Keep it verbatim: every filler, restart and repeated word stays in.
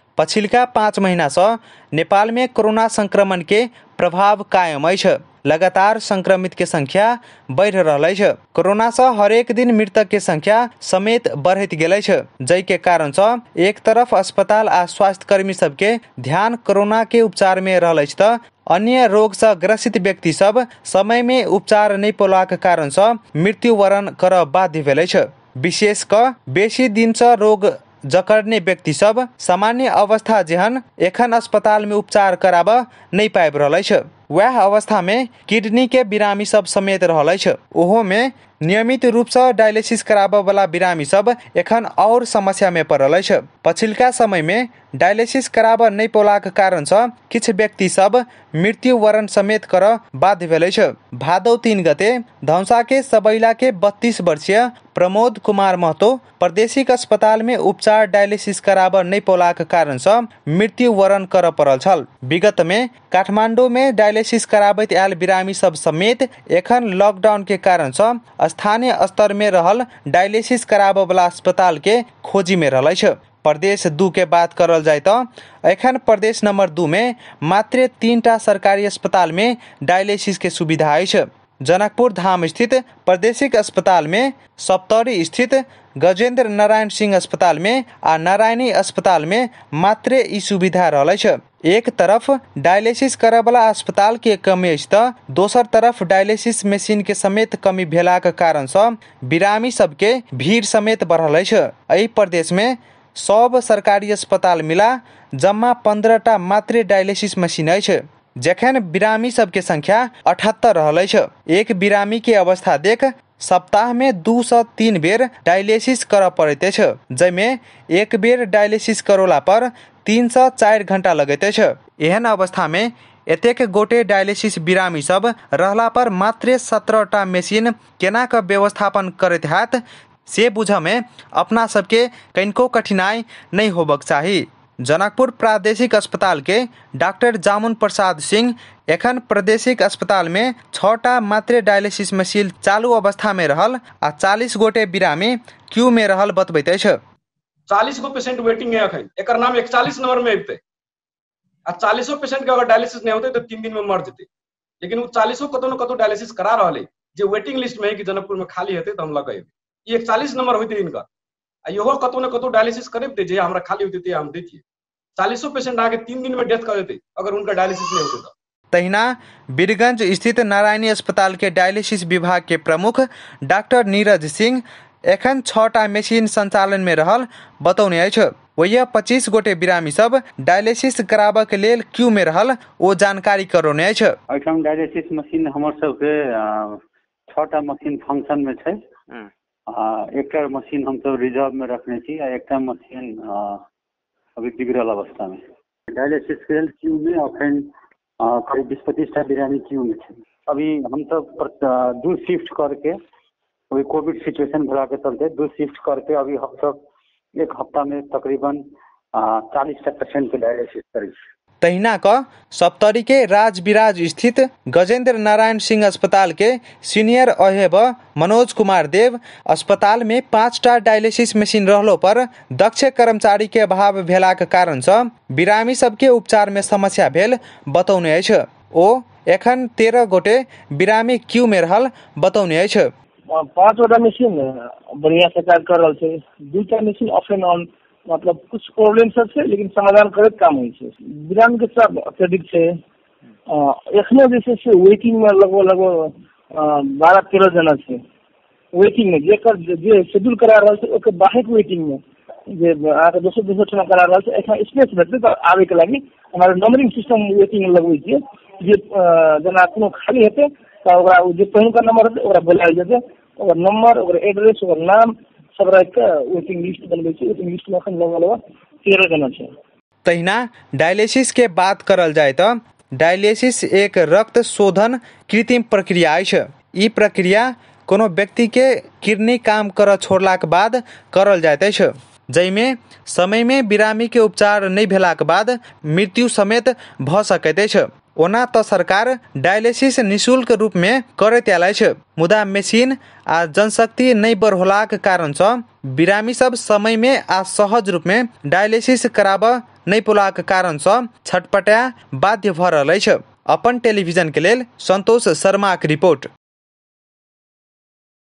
पछिल्का पाँच महीना से नेपाल में कोरोना संक्रमण के प्रभाव कायम अछि। लगातार संक्रमित के संख्या बढ़ रहा है। कोरोना से हरेक दिन मृतक के संख्या समेत बढ़त गेल छै, जै के कारण से एक तरफ अस्पताल आ स्वास्थ्य कर्मी सबके ध्यान कोरोना के उपचार में रहल अछि त अन्य रोग से ग्रसित व्यक्ति सब समय में उपचार नहीं पौलाक कारण से मृत्यु वरण कर बाध्य भेल छै। विशेष क बेसी दिन से रोग जकड़ने व्यक्ति सब सामान्य अवस्था जेहन एखन अस्पताल में उपचार कराब नहीं पाबि रहल छै। वह अवस्था में किडनी के बिरामी सब समेत रहल छै। ओहो में नियमित रूप से डायलिसिस कराब वाला बिरामी सब एखन और समस्या में पड़ल छै। पछिल्का समय में डायलिसिस कराब नहीं पौलाक कारण से किछ व्यक्ति सब मृत्यु वरण समेत कर बाध्य भेल छै। भादौ तीन गते धौंसा के सबैला के बत्तीस वर्षीय प्रमोद कुमार महतो प्रादेशिक अस्पताल में उपचार डायलिसिस कराब नहीं पौलाक कारण से मृत्यु वरण कर पड़ल छल। विगत में काठमांडू में डायलिसिस कराबैत आयल बिरामी सब समेत एखन लॉकडाउन के कारण से स्थानीय स्तर में रहल डायलिसिस कराब वाला अस्पताल के खोजी में रहल छै। प्रदेश दू के बात करल जाए तो एखन प्रदेश नंबर दू में मात्र तीन टा सरकारी अस्पताल में डायलिसिस के सुविधा अछि। जनकपुर धाम स्थित प्रादेशिक अस्पताल में, सप्तरी स्थित गजेंद्र नारायण सिंह अस्पताल में आ नारायणी अस्पताल में मात्र ई सुविधा रहल छै। एक तरफ डायलिसिस करय वाला अस्पताल के कमी अछि त दोसर तरफ डायलिसिस मशीन के समेत कमी भेलाक कारण से बिरामी सबके भीड़ समेत बढ़ल अछि। एहि प्रदेश में सब सरकारी अस्पताल मिला जम्मा पंद्रह टा मात्र डायलिसिस मशीन अछि, जखन बिरामी सबके संख्या अठहत्तर रहल अछि। एक बिरामी के अवस्था देख सप्ताह में दू सौ तीन बेर डायलिसिस कर पड़ते अछि, जैमे एक बेर डायलिसिस करोला पर तीन सौ चार घंटा लगते अछि। एहन अवस्था में एतेक गोटे डायलिसिस बिरामी सब रहला पर मात्र सत्रह टा मशीन केना के व्यवस्थापन करैत हैत से बुझ में अपना सबके कनिको कठिनाई नहीं होबक चाही। जनकपुर प्रादेशिक अस्पताल के डॉक्टर जामुन प्रसाद सिंह एखन प्रादेशिक अस्पताल में छह टा मात्र डायलिसिस मशीन चालू अवस्था में रहल आ चालीस गोटे बिरामी क्यू में रहल बतबैत अछि। चालीस गो पेशेंट वेटिंग है अखन, एकर नाम इकतालीस नंबर में अबते आ चालीसो पेशेंट के अगर डायलिसिस नहीं होते तो तीन दिन में मर जेते। लेकिन वो चालीसो कतो न कतो डायलिसिस करा रहले जे वेटिंग लिस्ट में है कि जनकपुर में खाली हेते तो हम लगाए। ये इकतालीस नंबर होते इनका आ इहो कतो न कतो डायलिसिस करबते जे हमरा खाली होते हम देतिए। चालीसो पेशेंट आगे तीन दिन में डेथ कर देते अगर उनका डायलिसिस नहीं होते तो। तहिना बीरगंज स्थित नारायणी अस्पताल के डायलिसिस विभाग के प्रमुख डॉक्टर नीरज सिंह एखन छह टा मशीन संचालन में रहल बतौने अछि। वही पच्चीस गोटे बिरामी सब डायलिसिस कराबऽ के लेल क्यू में रहल ओ जानकारी करौने अछि। एखन डायलिसिस मशीन हमर सबके छह टा मशीन फंक्शन में छै। एकटा मशीन हम सब रिजर्व में रखने छी आ एकटा मशीन अभी बिगड़ल अवस्था में। डायलिसिस के लेल क्यू में अखन करीब बीस पच्चीस टा बिरामी क्यू में छै। अभी हम सब दो शिफ्ट करके अभी कोविड सिचुएशन भला के चलते दो शिफ्ट करके अभी हम सब एक हफ्ता में तकरीबन चालीस टा पेशेंट के डायलिसिस करी। तहिना क सप्तरी के राजविराज स्थित गजेंद्र नारायण सिंह अस्पताल के सीनियर अहेब मनोज कुमार देव अस्पताल में पाँच टा डायलिसिस मशीन रहलो पर दक्ष कर्मचारी के अभाव भेलाक कारण से बिरामी सबके उपचार में समस्या भेल बतौने अछि। ओ एखन तेरह गोटे बिरामी क्यू में रहल बतौने अछि। पाँच गोटा मशीन बढ़िया से कार्य कर रहा है। दूटा मशीन ऑफ एंड ऑन मतलब कुछ प्रॉब्लम सब से लेकिन समाधान करत काम होई छै। बिरामी के सब अत्यधिक छै। एखनो जैसे से वेटिंग में लगभग लगभग बारह तेरह जना छै वेटिंग में, जेकर जे शेड्यूल करा रहल छै ओकर बाहर वेटिंग में जे आके दोसर दोसर ठना करा रहल छै। एखन स्पेस भेटते तो आवे के लागि हमारे नंबरिंग सिस्टम वेटिंग में लगबै छियै जे जना कोनो खाली हेते तो ओकरा जे पहिल का नंबर हेते ओकरा बुलायल जेते, ओकर नंबर ओकर एड्रेस ओकर नाम सब रख के वेटिंग लिस्ट बनबै छी। वेटिंग लिस्ट में अखन लगभग तेरह जना छै। तहिना डायलिसिस के बात करल जाए तो डायलिसिस एक रक्त शोधन कृत्रिम प्रक्रिया अछि। ई प्रक्रिया कोनो व्यक्ति के किडनी काम कर छोड़लाक बाद करल जाइत अछि, जैमे समय में बिरामी के उपचार नहीं भेलाक बाद मृत्यु समेत भ सकैत अछि। ओना तो सरकार डायलिसिस निःशुल्क रूप में करैत आयल अछि, मुदा मशीन आ जनशक्ति नहीं बढ़ोलाक कारण से बिरामी सब समय में आ सहज रूप में डायलिसिस कराब नहीं पुलाक कारण से छटपटा बाध्य भ रहल अछि। अपन टेलीविजन के लेल संतोष शर्मा की रिपोर्ट।